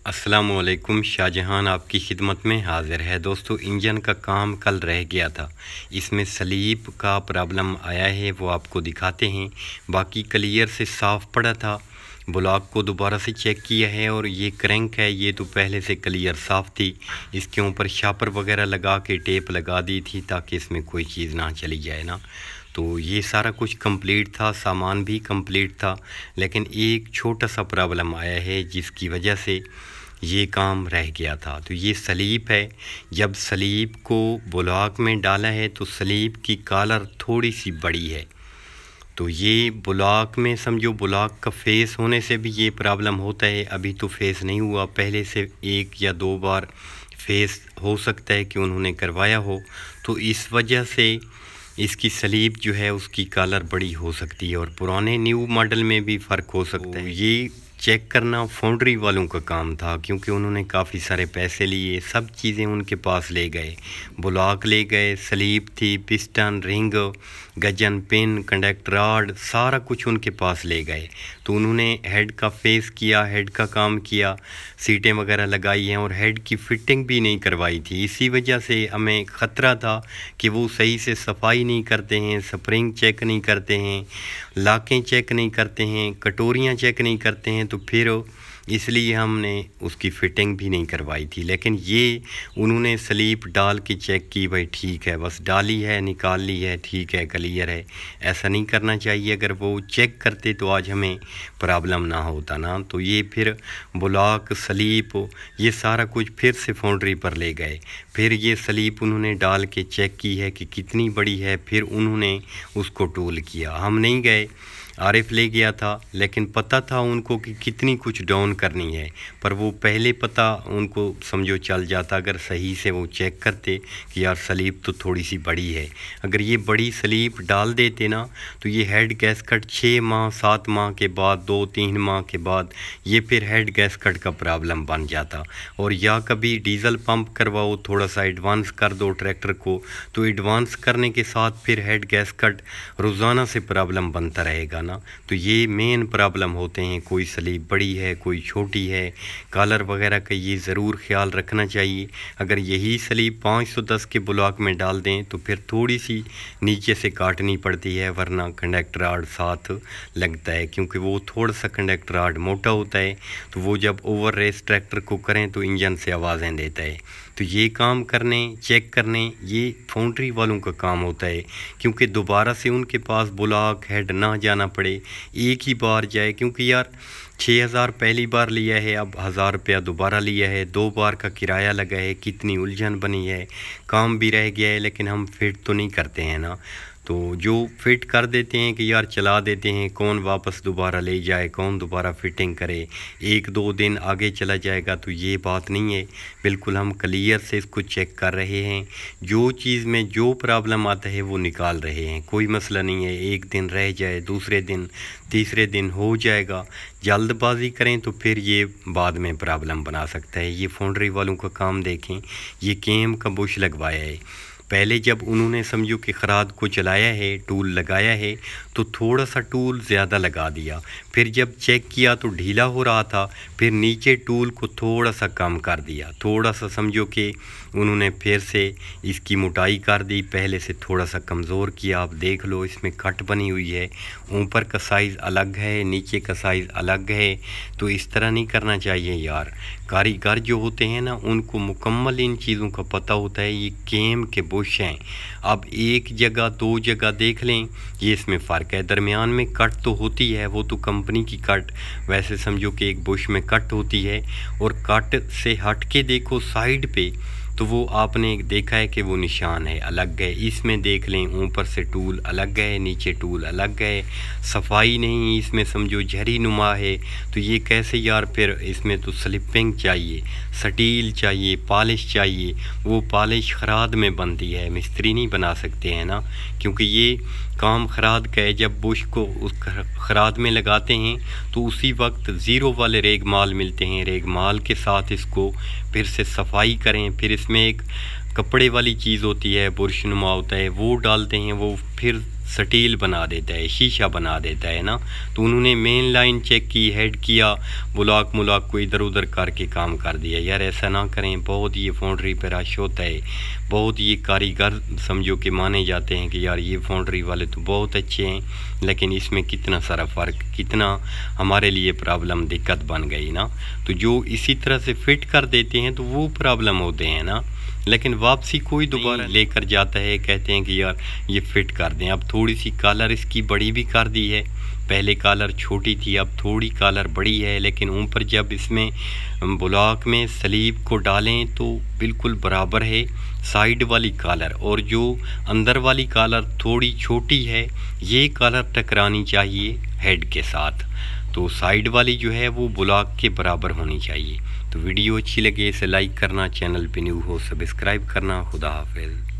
अस्सलाम वालेकुम। शाहजहान आपकी खिदमत में हाज़िर है। दोस्तों, इंजन का काम कल रह गया था, इसमें स्लीप का प्रॉब्लम आया है, वो आपको दिखाते हैं। बाकी क्लियर से साफ़ पड़ा था। ब्लॉक को दोबारा से चेक किया है और ये क्रैंक है, ये तो पहले से क्लियर साफ़ थी। इसके ऊपर शापर वगैरह लगा के टेप लगा दी थी ताकि इसमें कोई चीज़ ना चली जाए ना। तो ये सारा कुछ कंप्लीट था, सामान भी कंप्लीट था, लेकिन एक छोटा सा प्रॉब्लम आया है जिसकी वजह से ये काम रह गया था। तो ये स्लीप है। जब स्लीप को ब्लॉक में डाला है तो स्लीप की कॉलर थोड़ी सी बड़ी है। तो ये ब्लॉक में समझो, ब्लॉक का फेस होने से भी ये प्रॉब्लम होता है। अभी तो फेस नहीं हुआ, पहले से 1 या 2 बार फेस हो सकता है कि उन्होंने करवाया हो, तो इस वजह से इसकी स्लीप जो है उसकी कॉलर बड़ी हो सकती है और पुराने न्यू मॉडल में भी फ़र्क हो सकता है। ये चेक करना फाउंड्री वालों का काम था, क्योंकि उन्होंने काफ़ी सारे पैसे लिए, सब चीज़ें उनके पास ले गए। ब्लॉक ले गए, स्लीप थी, piston, ring, gudgeon, pin, conductor rod, सारा कुछ उनके पास ले गए। तो उन्होंने हेड का फेस किया, हेड का काम किया, सीटें वगैरह लगाई हैं और हेड की फ़िटिंग भी नहीं करवाई थी। इसी वजह से हमें ख़तरा था कि वो सही से सफाई नहीं करते हैं, स्प्रिंग चेक नहीं करते हैं, लाकें चेक नहीं करते हैं, कटोरियाँ चेक नहीं करते हैं। तो फिर इसलिए हमने उसकी फ़िटिंग भी नहीं करवाई थी। लेकिन ये उन्होंने स्लीप डाल के चेक की, भाई ठीक है, बस डाली है, निकाल ली है, ठीक है, क्लियर है। ऐसा नहीं करना चाहिए। अगर वो चेक करते तो आज हमें प्रॉब्लम ना होता ना। तो ये फिर ब्लॉक, स्लीप, ये सारा कुछ फिर से फाउंड्री पर ले गए। फिर ये स्लीप उन्होंने डाल के चेक की है कि कितनी बड़ी है, फिर उन्होंने उसको टूल किया। हम नहीं गए, आरिफ ले गया था, लेकिन पता था उनको कि कितनी कुछ डाउन करनी है, पर वो पहले पता उनको समझो चल जाता अगर सही से वो चेक करते कि यार स्लीप तो थोड़ी सी बड़ी है। अगर ये बड़ी स्लीप डाल देते ना तो ये हेड गैसकट 6 माह 7 माह के बाद, 2-3 माह के बाद ये फिर हेड गैसकट का प्रॉब्लम बन जाता। और या कभी डीजल पंप करवाओ, थोड़ा सा एडवांस कर दो ट्रैक्टर को, तो एडवांस करने के साथ फिर हेड गैसकट रोज़ाना से प्रॉब्लम बनता रहेगा। तो ये मेन प्रॉब्लम होते हैं। कोई स्लीप बड़ी है, कोई छोटी है, कॉलर वगैरह का ये ज़रूर ख्याल रखना चाहिए। अगर यही स्लीप 510 के ब्लॉक में डाल दें तो फिर थोड़ी सी नीचे से काटनी पड़ती है, वरना कंडक्टर रॉड साथ लगता है, क्योंकि वो थोड़ा सा कंडक्टर रॉड मोटा होता है। तो वो जब ओवर रेस ट्रैक्टर को करें तो इंजन से आवाज़ें देता है। तो ये काम करने, चेक करने, ये फाउंड्री वालों का काम होता है, क्योंकि दोबारा से उनके पास ब्लॉक हेड ना जाना पड़े, एक ही बार जाए। क्योंकि यार 6000 पहली बार लिया है, अब 1000 रुपया दोबारा लिया है, 2 बार का किराया लगा है, कितनी उलझन बनी है, काम भी रह गया है, लेकिन हम फिट तो नहीं करते हैं ना। तो जो फिट कर देते हैं कि यार चला देते हैं, कौन वापस दोबारा ले जाए, कौन दोबारा फिटिंग करे, 1-2 दिन आगे चला जाएगा, तो ये बात नहीं है। बिल्कुल हम क्लियर से इसको चेक कर रहे हैं, जो चीज़ में जो प्रॉब्लम आता है वो निकाल रहे हैं। कोई मसला नहीं है, 1 दिन रह जाए, दूसरे दिन, तीसरे दिन हो जाएगा। जल्दबाजी करें तो फिर ये बाद में प्रॉब्लम बना सकता है। ये फाउंड्री वालों का काम देखें, ये केम का बुश लगवाया है। पहले जब उन्होंने समझो कि खराद को चलाया है, टूल लगाया है, तो थोड़ा सा टूल ज़्यादा लगा दिया। फिर जब चेक किया तो ढीला हो रहा था, फिर नीचे टूल को थोड़ा सा कम कर दिया। थोड़ा सा समझो कि उन्होंने फिर से इसकी मोटाई कर दी, पहले से थोड़ा सा कमज़ोर किया। आप देख लो, इसमें कट बनी हुई है, ऊपर का साइज़ अलग है, नीचे का साइज़ अलग है। तो इस तरह नहीं करना चाहिए यार। कारीगर जो होते हैं ना, उनको मुकम्मल इन चीज़ों का पता होता है। ये केम के बुश हैं। अब एक जगह 2 जगह देख लें, ये इसमें फ़र्क है। दरमियान में कट तो होती है, वो तो कंपनी की कट, वैसे समझो कि एक बुश में कट होती है। और कट से हट के देखो साइड पे, तो वो आपने देखा है कि वो निशान है, अलग है। इसमें देख लें, ऊपर से टूल अलग है, नीचे टूल अलग है, सफाई नहीं, इसमें समझो झरी नुमा है। तो ये कैसे यार, फिर इसमें तो स्लिपिंग चाहिए, स्टील चाहिए, पॉलिश चाहिए। वो पॉलिश खराद में बनती है, मिस्त्री नहीं बना सकते हैं ना, क्योंकि ये काम खराद का है। जब बुश को उस खराद में लगाते हैं तो उसी वक्त ज़ीरो वाले रेगमाल मिलते हैं, रेगमाल के साथ इसको फिर से सफाई करें। फिर इसमें एक कपड़े वाली चीज़ होती है, बुरश नुमा होता है, वो डालते हैं, वो फिर سٹیل بنا دیتا ہے، شیشہ بنا دیتا ہے نا۔ تو انہوں نے مین لائن چیک کی، ہیڈ کیا، بلاک کو ادھر ادھر کر کے کام کر دیا۔ یار ایسا نہ کریں، بہت یہ فاؤنڈری پہ رش ہوتا ہے، بہت یہ کاریگر سمجھو کہ مانے جاتے ہیں کہ یار یہ فاؤنڈری والے تو بہت اچھے ہیں، لیکن اس میں کتنا سارا فرق، کتنا ہمارے لیے پرابلم دقت بن گئی نا۔ تو جو اسی طرح سے فٹ کر دیتے ہیں تو وہ پرابلم ہوتے ہیں نا، لیکن واپسی کوئی دوبارہ لے کر جاتا ہے، کہتے ہیں کہ یار یہ فٹ کر دیں۔ اب تھوڑی سی کالر اس کی بڑی بھی کر دی ہے، پہلے کالر چھوٹی تھی، اب تھوڑی کالر بڑی ہے، لیکن اوپر جب اس میں بلاک میں سلیب کو ڈالیں تو بالکل برابر ہے سائیڈ والی کالر، اور جو اندر والی کالر تھوڑی چھوٹی ہے یہ کالر ٹکرانی چاہیے ہیڈ کے ساتھ، تو سائیڈ والی جو ہے وہ بلاک کے برابر ہونی چاہیے۔ تو ویڈیو اچھی لگے اسے لائک کرنا، چینل پہ نیو ہو سبسکرائب کرنا۔ خدا حافظ۔